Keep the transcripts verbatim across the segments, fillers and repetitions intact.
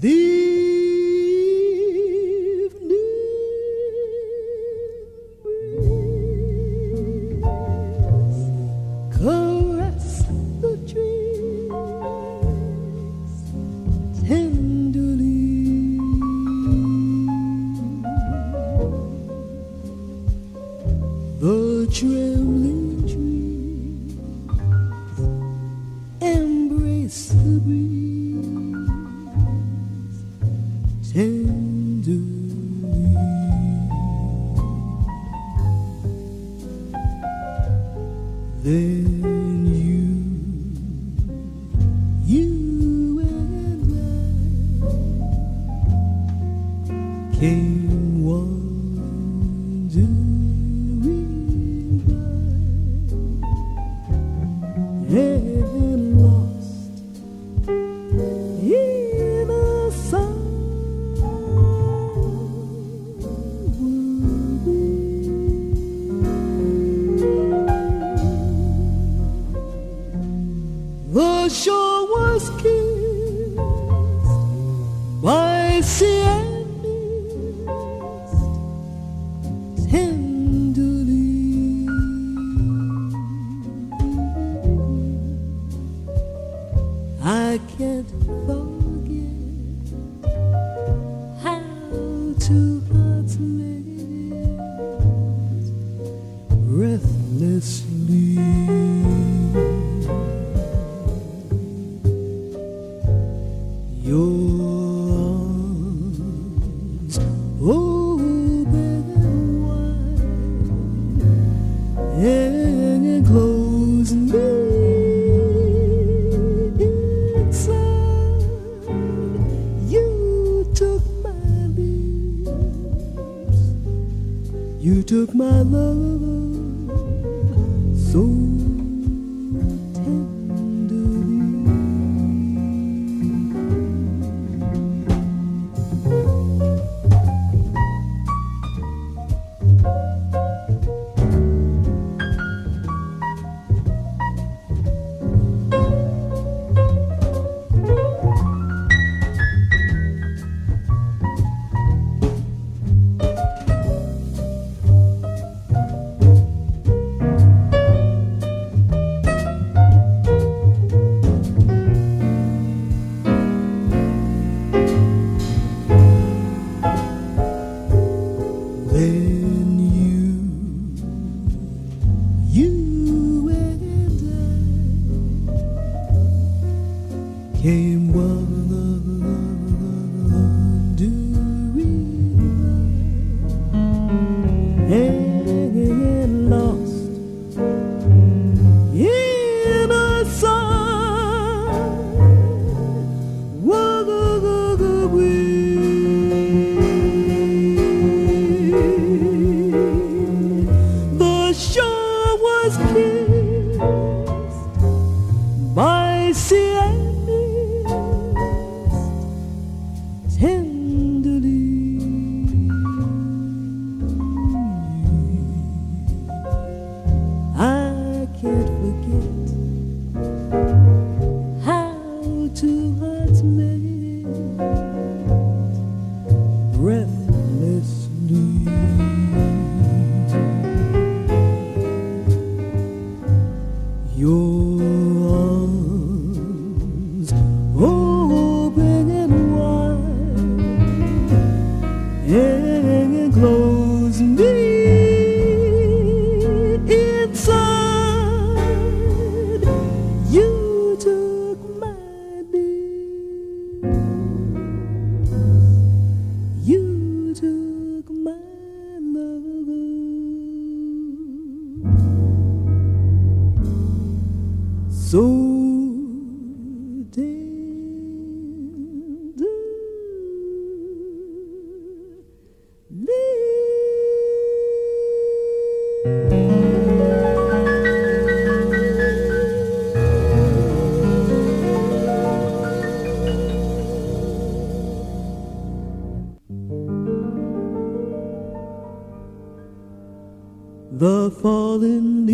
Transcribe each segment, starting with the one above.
The fallen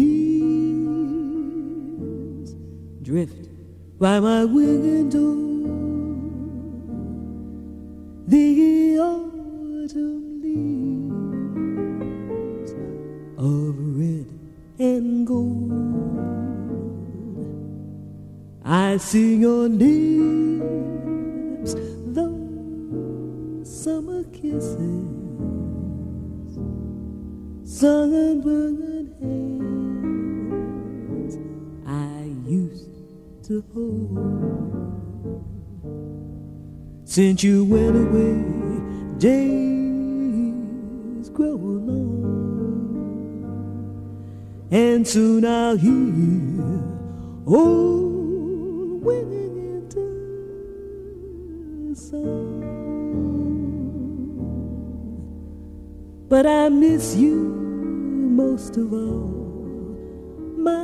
leaves drift by my window, I see your lips, those summer kisses, sunburned hands I used to hold. Since you went away, days grow long, and soon I'll hear old winter song. But I miss you most of all, my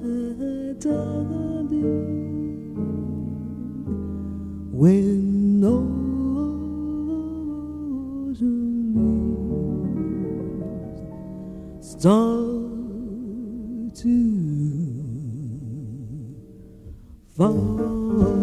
darling. When autumn leaves start to fall,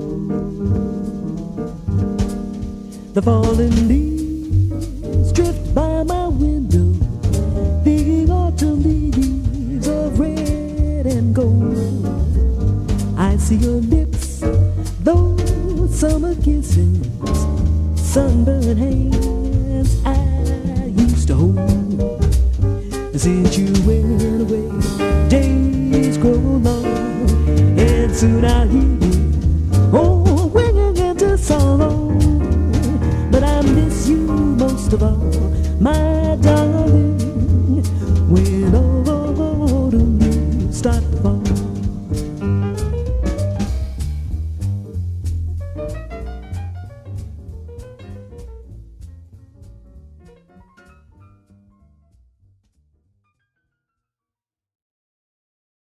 the fallen leaves drift by my window, the autumn leaves of red and gold. I see your lips, those summer kisses, sunburned hands I used to hold. Since you went away, days grow long, and soon I'll hear you, oh, winging into sorrow. But I miss you most of all, my